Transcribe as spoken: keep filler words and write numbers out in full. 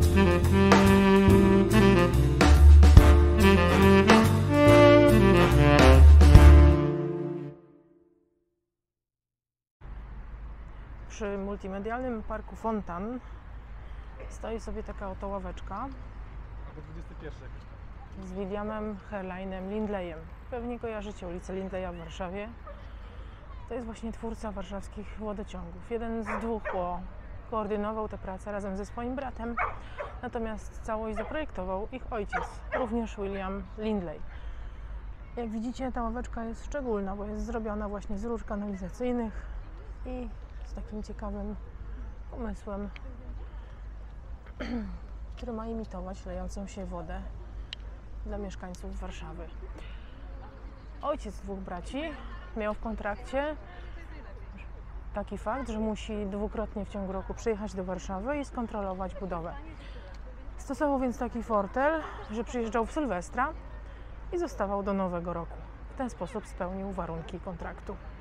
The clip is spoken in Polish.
Przy multimedialnym parku Fontan stoi sobie taka oto ławeczka z Williamem Herlinem Lindleyem. Pewnie kojarzycie ulicę Lindleya w Warszawie. To jest właśnie twórca warszawskich wodociągów. Jeden z dwóch, bo koordynował tę pracę razem ze swoim bratem, natomiast całość zaprojektował ich ojciec, również William Lindley. Jak widzicie, ta ławeczka jest szczególna, bo jest zrobiona właśnie z rur kanalizacyjnych i z takim ciekawym pomysłem, który ma imitować lejącą się wodę dla mieszkańców Warszawy. Ojciec dwóch braci miał w kontrakcie taki fakt, że musi dwukrotnie w ciągu roku przyjechać do Warszawy i skontrolować budowę. Stosował więc taki fortel, że przyjeżdżał w Sylwestra i zostawał do nowego roku. W ten sposób spełnił warunki kontraktu.